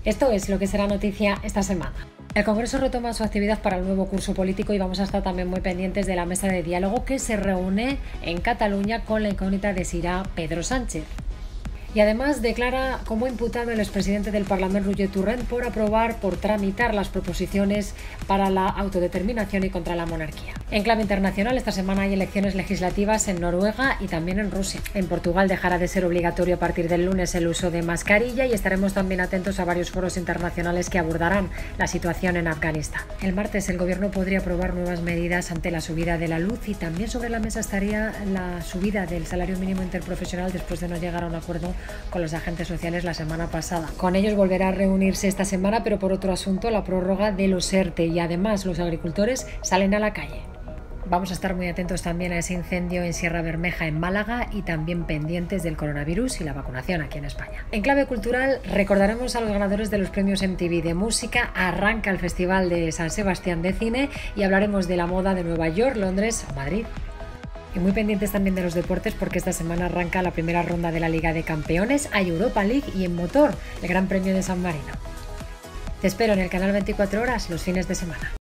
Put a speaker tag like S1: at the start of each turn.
S1: Esto es lo que será noticia esta semana. El Congreso retoma su actividad para el nuevo curso político y vamos a estar también muy pendientes de la mesa de diálogo que se reúne en Cataluña con la incógnita de si irá Pedro Sánchez. Y además declara como imputado el expresidente del Parlamento Roger Torrent por tramitar las proposiciones para la autodeterminación y contra la monarquía. En clave internacional, esta semana hay elecciones legislativas en Noruega y también en Rusia. En Portugal dejará de ser obligatorio a partir del lunes el uso de mascarilla y estaremos también atentos a varios foros internacionales que abordarán la situación en Afganistán. El martes el gobierno podría aprobar nuevas medidas ante la subida de la luz y también sobre la mesa estaría la subida del salario mínimo interprofesional después de no llegar a un acuerdo con los agentes sociales la semana pasada. Con ellos volverá a reunirse esta semana, pero por otro asunto, la prórroga de los ERTE, y además los agricultores salen a la calle. Vamos a estar muy atentos también a ese incendio en Sierra Bermeja en Málaga y también pendientes del coronavirus y la vacunación aquí en España. En clave cultural recordaremos a los ganadores de los premios MTV de música, arranca el Festival de San Sebastián de Cine y hablaremos de la moda de Nueva York, Londres o Madrid. Y muy pendientes también de los deportes porque esta semana arranca la primera ronda de la Liga de Campeones, hay Europa League y en motor el Gran Premio de San Marino. Te espero en el canal 24 horas los fines de semana.